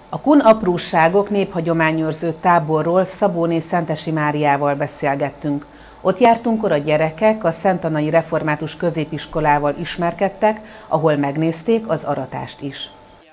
A Kun apróságok néphagyományőrző táborról Szabóné Szentesi Máriával beszélgettünk. Ott jártunkkor a gyerekek a Szentanai Református Középiskolával ismerkedtek, ahol megnézték az aratást is.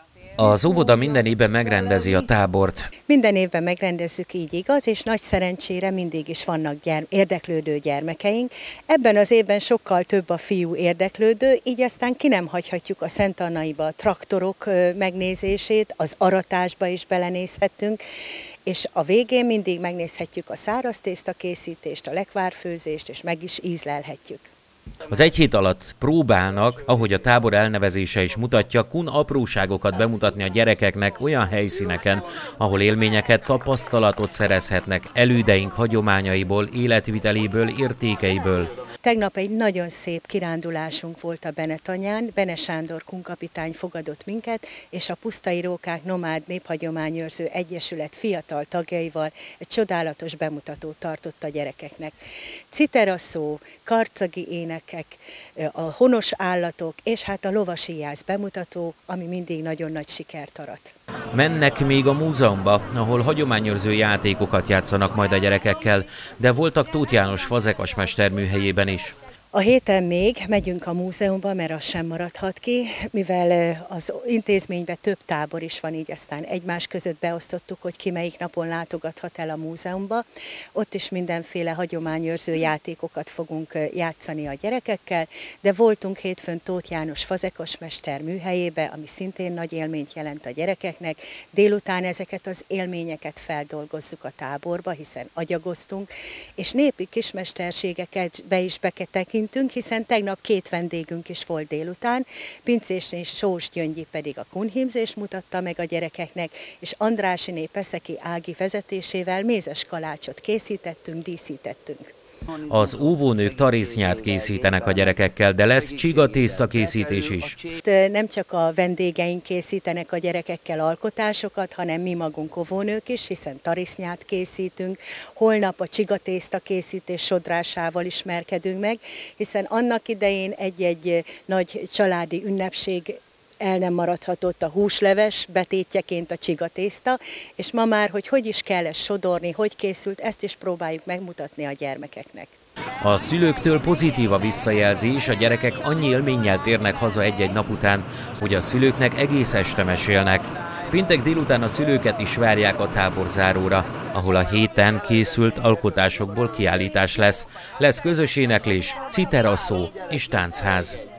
Az óvoda minden évben megrendezi a tábort. Minden évben megrendezzük, így igaz, és nagy szerencsére mindig is vannak érdeklődő gyermekeink. Ebben az évben sokkal több a fiú érdeklődő, így aztán ki nem hagyhatjuk a Szentanaiba a traktorok megnézését, az aratásba is belenézhettünk, és a végén mindig megnézhetjük a száraz tésztakészítést, a lekvárfőzést, és meg is ízlelhetjük. Az egy hét alatt próbálnak, ahogy a tábor elnevezése is mutatja, kun apróságokat bemutatni a gyerekeknek olyan helyszíneken, ahol élményeket, tapasztalatot szerezhetnek elődeink hagyományaiból, életviteléből, értékeiből. Tegnap egy nagyon szép kirándulásunk volt a Benetanyán. Bene Sándor kunkapitány fogadott minket, és a Pusztai Rókák Nomád Néphagyományőrző Egyesület fiatal tagjaival egy csodálatos bemutatót tartott a gyerekeknek. Citerasszó, karcagi énekek, a honos állatok, és hát a lovasíjász bemutató, ami mindig nagyon nagy sikert arat. Mennek még a múzeumba, ahol hagyományőrző játékokat játszanak majd a gyerekekkel, de voltak Tóth János fazekas műhelyében is. A héten még megyünk a múzeumba, mert az sem maradhat ki, mivel az intézményben több tábor is van, így aztán egymás között beosztottuk, hogy ki melyik napon látogathat el a múzeumba. Ott is mindenféle hagyományőrző játékokat fogunk játszani a gyerekekkel, de voltunk hétfőn Tóth János fazekasmester műhelyébe, ami szintén nagy élményt jelent a gyerekeknek. Délután ezeket az élményeket feldolgozzuk a táborba, hiszen agyagoztunk, és népi kismesterségeket be is betekintünk, hiszen tegnap 2 vendégünk is volt délután, Pincés és Sós Gyöngyi pedig a kunhímzést mutatta meg a gyerekeknek, és Andrásiné Peszeki Ági vezetésével mézes kalácsot készítettünk, díszítettünk. Az óvónők tarisznyát készítenek a gyerekekkel, de lesz csigatészta készítés is. Nem csak a vendégeink készítenek a gyerekekkel alkotásokat, hanem mi magunk óvónők is, hiszen tarisznyát készítünk. Holnap a csigatészta készítés sodrásával ismerkedünk meg, hiszen annak idején egy-egy nagy családi ünnepség el nem maradhatott a húsleves betétjeként a csigatészta, és ma már, hogy is kell ezt sodorni, hogy készült, ezt is próbáljuk megmutatni a gyermekeknek. A szülőktől pozitív a visszajelzés, a gyerekek annyi élménnyel térnek haza egy-egy nap után, hogy a szülőknek egész este mesélnek. Péntek délután a szülőket is várják a táborzáróra, ahol a héten készült alkotásokból kiállítás lesz. Lesz közös éneklés, citerasszó és táncház.